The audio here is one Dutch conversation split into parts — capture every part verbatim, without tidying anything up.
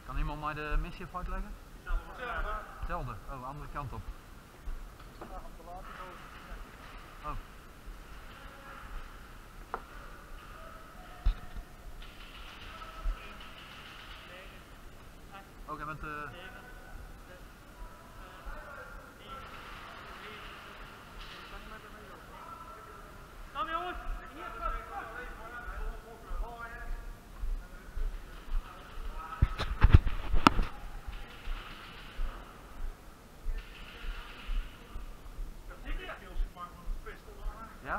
Kan iemand mij de missie even uitleggen? Hetzelfde. Oh, andere kant op. Oh. Ook jij bent uh... Kom jongens! Ja?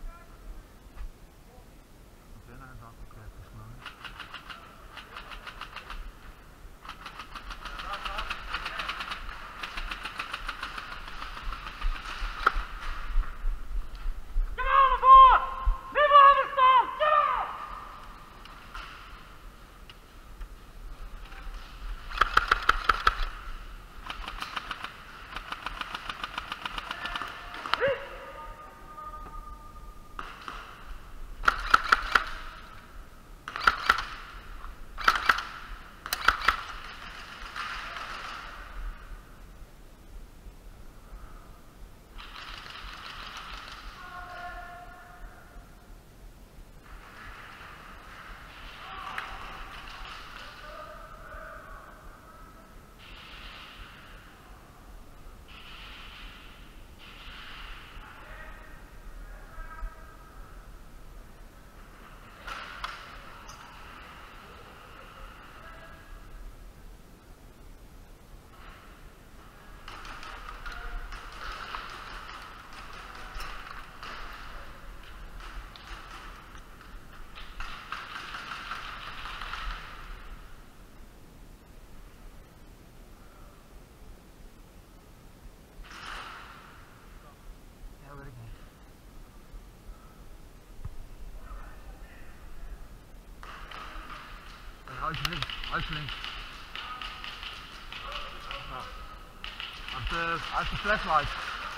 Oké, nou dat ook even gesloten. Huisje links, huisje links. Nou, uit de, uit de flashlight.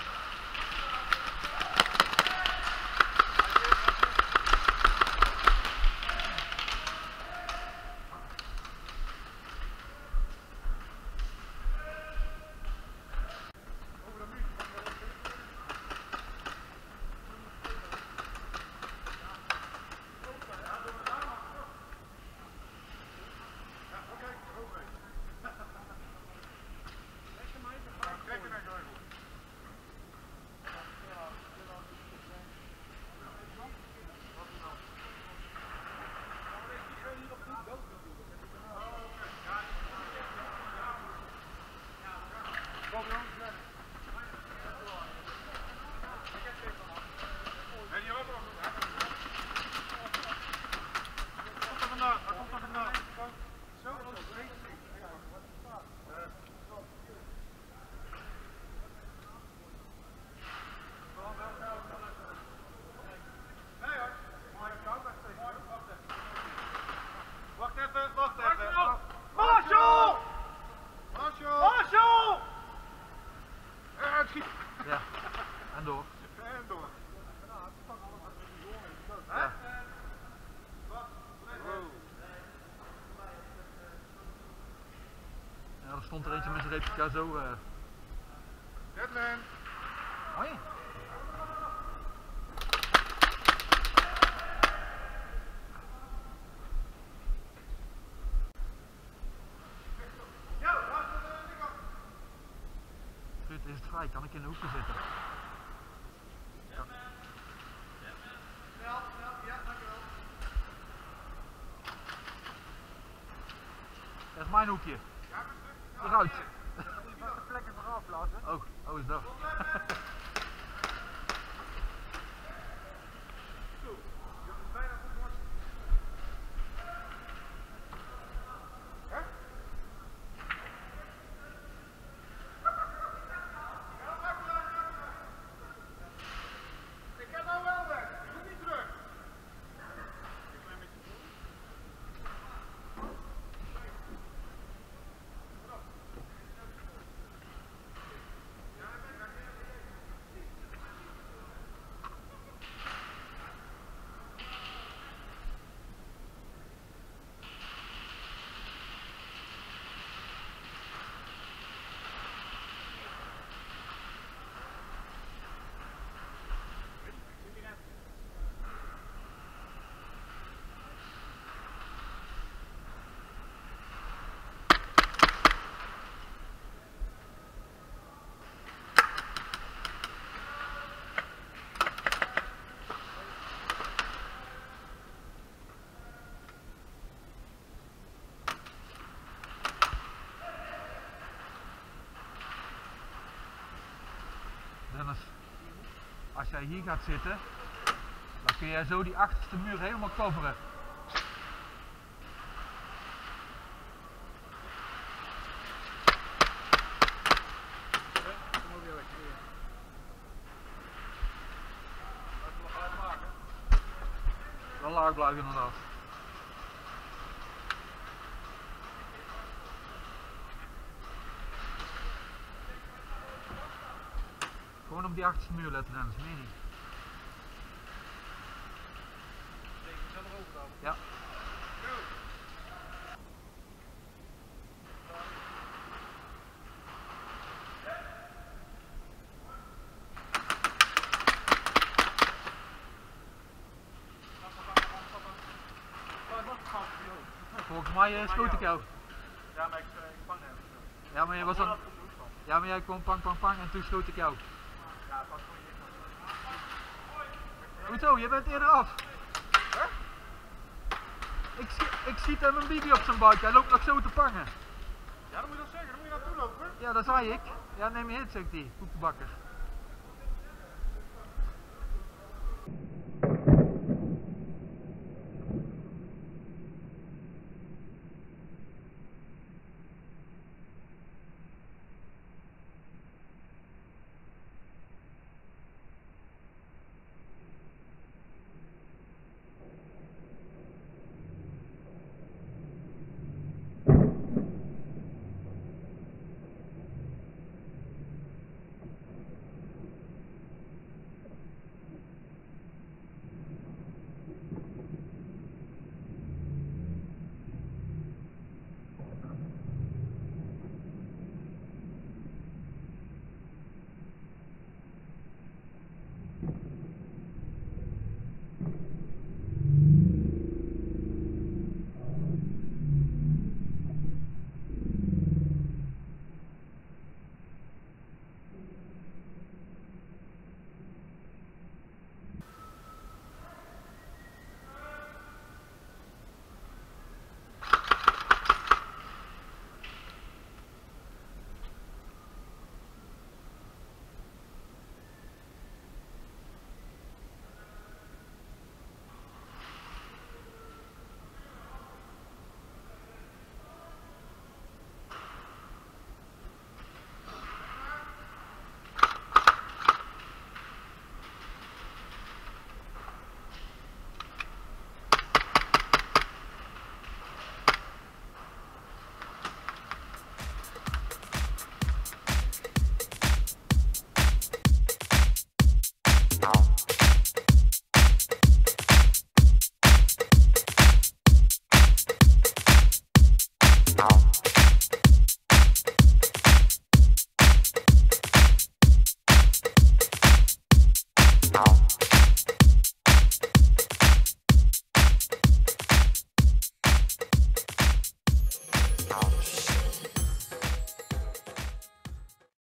Ja, en door. En door. Ja. Ja, er stond er eentje met zijn replica zo. Uh... Deadman. Hoi. Ruud, is het vrij? Kan ik in de hoekje zitten? Ja. Ja, ja, ja, dankjewel. Dat is mijn hoekje. Ja, Eruit. je moet de plekken vooraf laten. Oh, oh is dat. Zo, je moet bijna goed wassen. Hè? Ik heb nou wel weg. Je moet niet terug. Een klein beetje door. Ja, ik ben weg. als jij hier gaat zitten, dan kun jij zo die achterste muur helemaal coveren. Wel laag blijven inderdaad. Gewoon op die achterste muur letten, Dennis, meer niet. Ja. Volgens mij uh, schoot ik jou. Ja, maar ik, uh, ik vang hem. Ja, maar je was dan... Ja, maar jij kwam pang, pang, pang en toen schoot ik jou. Ja, pas voor je. Hoezo? Je bent eerder af. Huh? Ik, zie, ik schiet hem een bibi op zijn buik, hij loopt nog zo te pangen. Ja, dan moet je dat zeggen, dan moet je naartoe lopen. Ja, dat zei ik. Ja, neem je hit, zegt hij, koekenbakker.